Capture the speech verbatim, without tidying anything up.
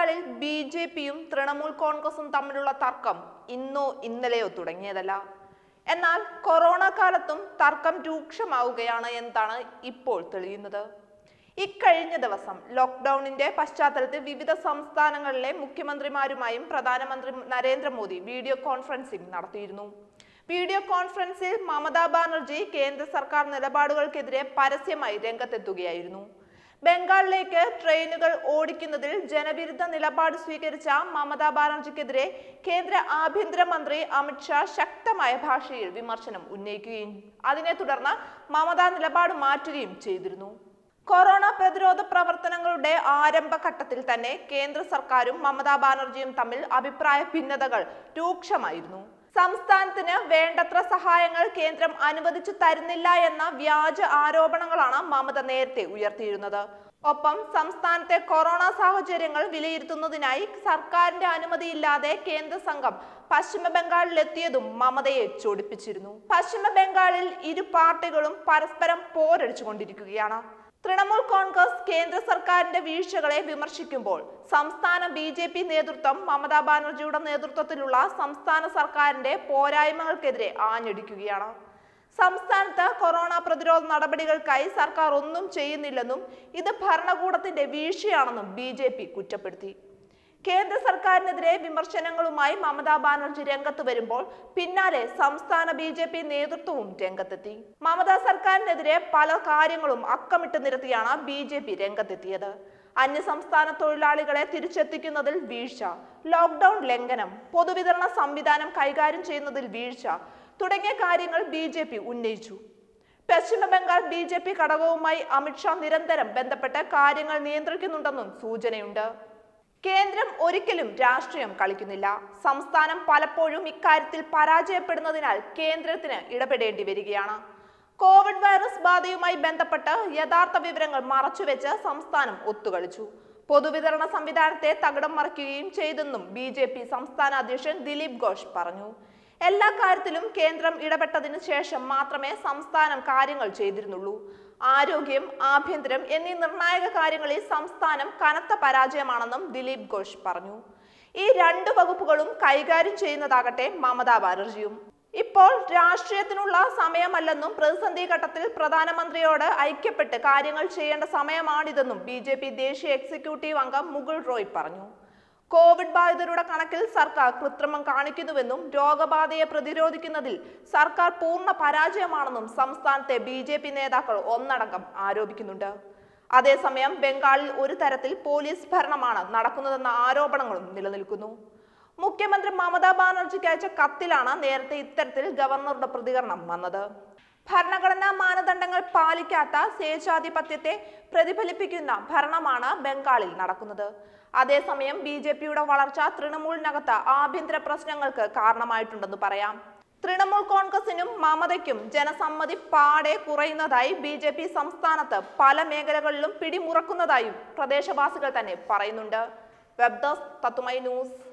ബംഗാളിൽ B J പിയും തൃണമൂൽ കോൺഗ്രസും തമ്മിലുള്ള തർക്കം ഇന്നോ ഇന്നലെയോ തുടങ്ങിയതല്ല. എന്നാൽ കൊറോണ കാലത്തും തർക്കം രൂക്ഷമാവുകയാണ് എന്നതാണ് ഇപ്പോൾ തെളിയുന്നത്. ഇക്കഴിഞ്ഞ ദിവസം ലോക്ക്ഡൌണിന്റെ പശ്ചാത്തലത്തിൽ വിവിധ സംസ്ഥാനങ്ങളിലെ മുഖ്യമന്ത്രിമാരുമായും പ്രധാനമന്ത്രി നരേന്ദ്രമോദി വീഡിയോ കോൺഫറൻസിംഗ് നടത്തിയിരുന്നു. വീഡിയോ കോൺഫറൻസിൽ മമതാ ബാനർജി കേന്ദ്ര സർക്കാർ നിലപാടുകൾക്കെതിരെ പരസ്യമായി രംഗത്തെത്തുകയായിരുന്നു. ബംഗാളിലേക്ക് ട്രെയിനുകൾ ഓടിക്കുന്നതിൽ ജനവിരുദ്ധ നിലപാട് സ്വീകരിച്ച മമതാ ബാനർജിക്കെതിരെ കേന്ദ്ര ആഭ്യന്തരമന്ത്രി അമിത്ഷാ ശക്തമായ ഭാഷയിൽ വിമർശനം ഉന്നയിക്കുകയും അതിനെ തുടർന്ന് മമത നിലപാട് മാറ്റുകയും ചെയ്തിരുന്നു. കൊറോണ പ്രതിരോധ പ്രവർത്തനങ്ങളുടെ ആരംഭഘട്ടത്തിൽ തന്നെ കേന്ദ്ര സർക്കാരും മമതാ ബാനർജിയും തമ്മിൽ അഭിപ്രായ ഭിന്നതകൾ രൂക്ഷമായിരുന്നു. സംസ്ഥാനത്തിന് വേണ്ടത്ര സഹായങ്ങൾ കേന്ദ്രം അനുവദിച്ചു തരുന്നില്ല എന്ന വ്യാജ ആരോപണങ്ങളാണ് മമത നേരത്തെ ഉയർത്തിയിരുന്നത്. ഒപ്പം സംസ്ഥാനത്തെ കൊറോണ സാഹചര്യങ്ങൾ വിലയിരുത്തുന്നതിനായി സർക്കാരിന്റെ അനുമതിയില്ലാതെ കേന്ദ്ര സംഘം പശ്ചിമ ബംഗാളിലെത്തിയതും മമതയെ ചൊടിപ്പിച്ചിരുന്നു. പശ്ചിമ ബംഗാളിൽ ഇരു പാർട്ടികളും പരസ്പരം പോരടിച്ചുകൊണ്ടിരിക്കുകയാണ്. തൃണമൂൽ കോൺഗ്രസ് കേന്ദ്ര സർക്കാരിന്റെ വീഴ്ചകളെ വിമർശിക്കുമ്പോൾ സംസ്ഥാന ബി ജെ പി നേതൃത്വം മമതാ ബാനർജിയുടെ നേതൃത്വത്തിലുള്ള സംസ്ഥാന സർക്കാരിന്റെ പോരായ്മകൾക്കെതിരെ ആഞ്ഞടിക്കുകയാണ്. സംസ്ഥാനത്ത് കൊറോണ പ്രതിരോധ നടപടികൾക്കായി സർക്കാർ ഒന്നും ചെയ്യുന്നില്ലെന്നും ഇത് ഭരണകൂടത്തിന്റെ വീഴ്ചയാണെന്നും ബി ജെ പി കുറ്റപ്പെടുത്തി. കേന്ദ്ര സർക്കാരിനെതിരെ വിമർശനങ്ങളുമായി മമതാ ബാനർജി രംഗത്ത് വരുമ്പോൾ പിന്നാലെ സംസ്ഥാന ബി ജെ പി നേതൃത്വവും രംഗത്തെത്തി. മമതാ സർക്കാരിനെതിരെ പല കാര്യങ്ങളും അക്കമിട്ട് നിരത്തിയാണ് ബി ജെ പി രംഗത്തെത്തിയത്. അന്യസംസ്ഥാന തൊഴിലാളികളെ തിരിച്ചെത്തിക്കുന്നതിൽ വീഴ്ച, ലോക്ക്ഡൌൺ ലംഘനം, പൊതുവിതരണ സംവിധാനം കൈകാര്യം ചെയ്യുന്നതിൽ വീഴ്ച തുടങ്ങിയ കാര്യങ്ങൾ ബി ജെ പി ഉന്നയിച്ചു. പശ്ചിമ Bengal B J P ഘടകവുമായി Amit Shah നിരന്തരം ബന്ധപ്പെട്ട് കാര്യങ്ങൾ നിയന്ത്രിക്കുന്നുണ്ടെന്നും സൂചനയുണ്ട്. കേന്ദ്രം ഒരിക്കലും രാഷ്ട്രീയം കളിക്കുന്നില്ല. സംസ്ഥാനം പലപ്പോഴും ഇക്കാര്യത്തിൽ പരാജയപ്പെടുന്നതിനാൽ കേന്ദ്രത്തിന് ഇടപെടേണ്ടി വരികയാണ്. കോവിഡ് വൈറസ് ബാധയുമായി ബന്ധപ്പെട്ട് യഥാർത്ഥ വിവരങ്ങൾ മറച്ചുവെച്ച് സംസ്ഥാനം ഒത്തുകളിച്ചു. പൊതുവിതരണ സംവിധാനത്തെ തകിടം മറിക്കുകയും ചെയ്തെന്നും ബി ജെ പി സംസ്ഥാന അധ്യക്ഷൻ ദിലീപ് ഘോഷ് പറഞ്ഞു. എല്ലാ കാര്യത്തിലും കേന്ദ്രം ഇടപെട്ടതിനു ശേഷം മാത്രമേ സംസ്ഥാനം കാര്യങ്ങൾ ചെയ്തിരുന്നുള്ളൂ. ആരോഗ്യം, ആഭ്യന്തരം എന്നീ നിർണായക കാര്യങ്ങളിൽ സംസ്ഥാനം കനത്ത പരാജയമാണെന്നും ദിലീപ് ഘോഷ് പറഞ്ഞു. ഈ രണ്ട് വകുപ്പുകളും കൈകാര്യം ചെയ്യുന്നതാകട്ടെ മമതാ ബാനർജിയും. ഇപ്പോൾ രാഷ്ട്രീയത്തിനുള്ള സമയമല്ലെന്നും പ്രതിസന്ധി ഘട്ടത്തിൽ പ്രധാനമന്ത്രിയോട് ഐക്യപ്പെട്ട് കാര്യങ്ങൾ ചെയ്യേണ്ട സമയമാണിതെന്നും ബി ജെ പി ദേശീയ എക്സിക്യൂട്ടീവ് അംഗം മുകുൾ റോയ് പറഞ്ഞു. കോവിഡ് ബാധിതരുടെ കണക്കിൽ സർക്കാർ കൃത്രിമം കാണിക്കുന്നുവെന്നും രോഗബാധയെ പ്രതിരോധിക്കുന്നതിൽ സർക്കാർ പൂർണ്ണ പരാജയമാണെന്നും സംസ്ഥാനത്തെ ബി ജെ പി നേതാക്കൾ ഒന്നടങ്കം ആരോപിക്കുന്നുണ്ട്. അതേസമയം ബംഗാളിൽ ഒരു തരത്തിൽ പോലീസ് ഭരണമാണ് നടക്കുന്നതെന്ന ആരോപണങ്ങളും നിലനിൽക്കുന്നു. മുഖ്യമന്ത്രി മമതാ ബാനർജിക്ക് അയച്ച കത്തിലാണ് നേരത്തെ ഇത്തരത്തിൽ ഗവർണറുടെ പ്രതികരണം വന്നത്. ഭരണഘടനാ മാനദണ്ഡങ്ങൾ പാലിക്കാത്ത സ്വേച്ഛാധിപത്യത്തെ പ്രതിഫലിപ്പിക്കുന്ന ഭരണമാണ് ബംഗാളിൽ നടക്കുന്നത്. അതേസമയം ബി ജെ പിയുടെ വളർച്ച തൃണമൂലിനകത്ത് ആഭ്യന്തര പ്രശ്നങ്ങൾക്ക് കാരണമായിട്ടുണ്ടെന്ന് പറയാം. തൃണമൂൽ കോൺഗ്രസിനും മമതയ്ക്കും ജനസമ്മതി പാടെ കുറയുന്നതായി ബി ജെ പി സംസ്ഥാനത്ത് പല മേഖലകളിലും പിടിമുറക്കുന്നതായും പ്രദേശവാസികൾ തന്നെ പറയുന്നുണ്ട്. വെബ് ഡെസ്ക് തത്തുമൈ ന്യൂസ്.